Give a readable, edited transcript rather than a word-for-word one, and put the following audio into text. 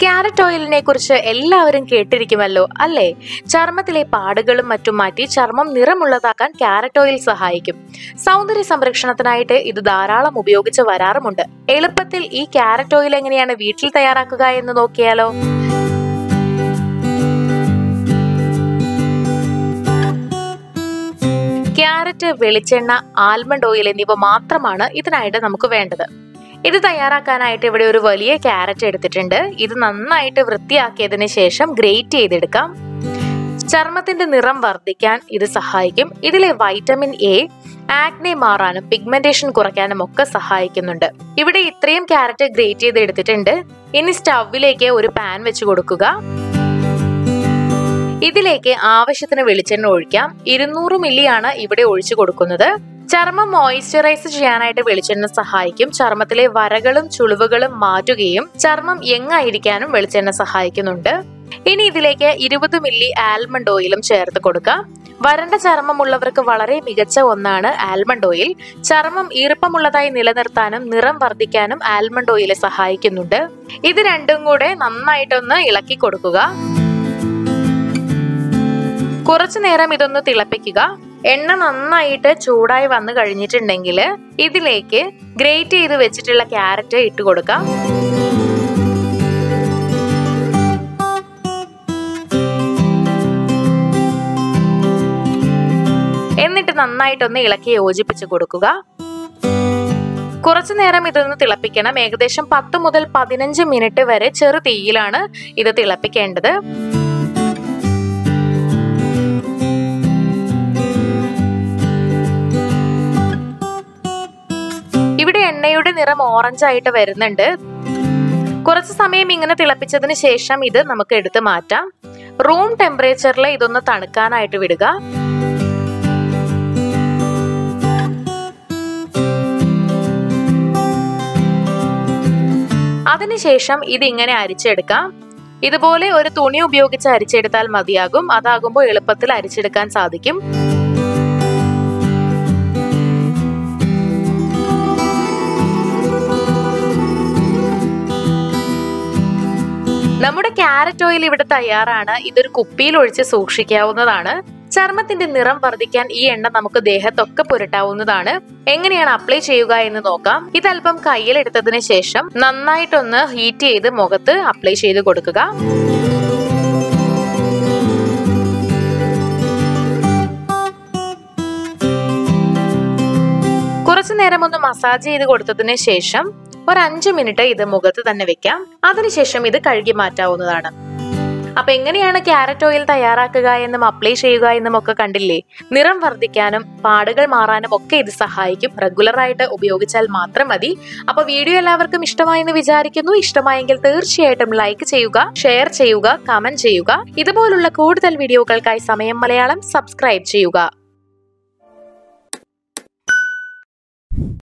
Carrot ഓയിലിനെ കുറിച്ച് എല്ലാവരും കേട്ടിരിക്കുമല്ലോ അല്ലേ? ചർമ്മത്തിലെ പാടുകളും മറ്റും മാറ്റി ചർമ്മം നിറമുള്ളതാക്കാൻ ക്യാരറ്റ് ഓയിൽ സഹായിക്കും. സൗന്ദര്യ സംരക്ഷണത്തിനായിട്ട് ഇത് ധാരാളം ഉപയോഗിച്ച് വരാറുമുണ്ട്. എളുപ്പത്തിൽ ഈ ക്യാരറ്റ് ഓയിൽ എങ്ങനെയാണ് വീട്ടിൽ തയ്യാറാക്കുക എന്ന് നോക്കിയാലോ? ക്യാരറ്റ്, വെളിച്ചെണ്ണ, ആൽമണ്ട് ഓയിൽ എന്നിവ മാത്രമാണ് ഇതിനായിട്ട് നമുക്ക് വേണ്ടത്. ഇത് തയ്യാറാക്കാനായിട്ട് ഇവിടെ ഒരു വലിയ ക്യാരറ്റ് എടുത്തിട്ടുണ്ട്. ഇത് നന്നായിട്ട് വൃത്തിയാക്കിയതിന് ശേഷം ഗ്രേറ്റ് ചെയ്തെടുക്കാം. ചർമ്മത്തിന്റെ നിറം വർദ്ധിക്കാൻ ഇത് സഹായിക്കും. ഇതിലെ വൈറ്റമിൻ എ ആക്നെ മാറാനും പിഗ്മെന്റേഷൻ കുറയ്ക്കാനും ഒക്കെ സഹായിക്കുന്നുണ്ട്. ഇവിടെ ഇത്രയും ക്യാരറ്റ് ഗ്രേറ്റ് ചെയ്ത് എടുത്തിട്ടുണ്ട്. ഇനി സ്റ്റൗവിലേക്ക് ഒരു പാൻ വെച്ച് കൊടുക്കുക. ഇതിലേക്ക് ആവശ്യത്തിന് വെളിച്ചെണ്ണ ഒഴിക്കാം. 200 മില്ലിയാണ് ഇവിടെ ഒഴിച്ചു കൊടുക്കുന്നത്. ചർമ്മം മോയ്സ്ചറൈസ് ചെയ്യാനായിട്ട് വെളിച്ചെണ്ണ സഹായിക്കും. ചർമ്മത്തിലെ വരകളും ചുളിവുകളും മാറ്റുകയും ചർമ്മം യങ്ങായിരിക്കാനും വെളിച്ചെണ്ണ സഹായിക്കുന്നുണ്ട്. ഇനി ഇതിലേക്ക് 20 മില്ലി ആൽമണ്ട് ഓയിലും ചേർത്ത് കൊടുക്കാം. വരണ്ട ചർമ്മമുള്ളവർക്ക് വളരെ മികച്ച ഒന്നാണ് ആൽമണ്ട് ഓയിൽ. ചർമ്മം ഈർപ്പമുള്ളതായി നിലനിർത്താനും നിറം വർദ്ധിക്കാനും ആൽമണ്ട് ഓയിൽ സഹായിക്കുന്നുണ്ട്. ഇത് രണ്ടും കൂടെ നന്നായിട്ടൊന്ന് ഇളക്കി കൊടുക്കുക. കുറച്ചു നേരം ഇതൊന്ന് തിളപ്പിക്കുക. എണ്ണ നന്നായിട്ട് ചൂടായി വന്നു കഴിഞ്ഞിട്ടുണ്ടെങ്കിൽ ഇതിലേക്ക് ഗ്രേറ്റ് ചെയ്ത് വെച്ചിട്ടുള്ള ക്യാരറ്റ് ഇട്ട് കൊടുക്കാം. എന്നിട്ട് നന്നായിട്ടൊന്ന് ഇളക്കി യോജിപ്പിച്ച് കൊടുക്കുക. കുറച്ചു നേരം ഇതൊന്ന് തിളപ്പിക്കണം. ഏകദേശം 10 മുതൽ 15 മിനിറ്റ് വരെ ചെറു തീയിലാണ് ഇത് തിളപ്പിക്കേണ്ടത്. ഇവിടെ എണ്ണയുടെ നിറം ഓറഞ്ച് ആയിട്ട് വരുന്നുണ്ട്. കുറച്ച് സമയം ഇങ്ങനെ തിളപ്പിച്ചതിന് ശേഷം ഇത് നമുക്ക് എടുത്ത് മാറ്റാം. റൂം ടെമ്പറേച്ചറിൽ ഇതൊന്ന് തണുക്കാനായിട്ട് വിടുക. അതിനുശേഷം ഇത് ഇങ്ങനെ അരിച്ചെടുക്കാം. ഇതുപോലെ ഒരു തുണി ഉപയോഗിച്ച് അരിച്ചെടുത്താൽ മതിയാകും. അതാകുമ്പോൾ എളുപ്പത്തിൽ അരിച്ചെടുക്കാൻ സാധിക്കും. നമ്മുടെ ക്യാരറ്റ് ഓയിൽ ഇവിടെ തയ്യാറാണ്. ഇതൊരു കുപ്പിയിൽ ഒഴിച്ച് സൂക്ഷിക്കാവുന്നതാണ്. ചർമ്മത്തിന്റെ നിറം വർദ്ധിക്കാൻ ഈ എണ്ണ നമുക്ക് ദേഹത്തൊക്കെ പുരട്ടാവുന്നതാണ്. എങ്ങനെയാണ് അപ്ലൈ ചെയ്യുക എന്ന് നോക്കാം. ഇതല്പം കയ്യിലെടുത്തതിന് ശേഷം നന്നായിട്ടൊന്ന് ഹീറ്റ് ചെയ്ത് മുഖത്ത് അപ്ലൈ ചെയ്ത് കൊടുക്കുക. കുറച്ചു നേരം ഒന്ന് മസാജ് ചെയ്ത് കൊടുത്തതിന് ശേഷം ഒരു 5 മിനിറ്റ് ഇത് മുഖത്ത് തന്നെ വെക്കാം. അതിനുശേഷം ഇത് കഴുകി മാറ്റാവുന്നതാണ്. അപ്പൊ എങ്ങനെയാണ് ക്യാരറ്റ് ഓയിൽ തയ്യാറാക്കുക എന്നും അപ്ലൈ ചെയ്യുക എന്നും ഒക്കെ കണ്ടില്ലേ? നിറം വർദ്ധിക്കാനും പാടുകൾ മാറാനും ഒക്കെ ഇത് സഹായിക്കും. റെഗുലർ ആയിട്ട് ഉപയോഗിച്ചാൽ മാത്രം മതി. അപ്പൊ വീഡിയോ എല്ലാവർക്കും ഇഷ്ടമായെന്ന് വിചാരിക്കുന്നു. ഇഷ്ടമായെങ്കിൽ തീർച്ചയായിട്ടും ലൈക്ക് ചെയ്യുക, ഷെയർ ചെയ്യുക, കമന്റ് ചെയ്യുക. ഇതുപോലുള്ള കൂടുതൽ വീഡിയോകൾക്കായി സമയം മലയാളം സബ്സ്ക്രൈബ് ചെയ്യുക.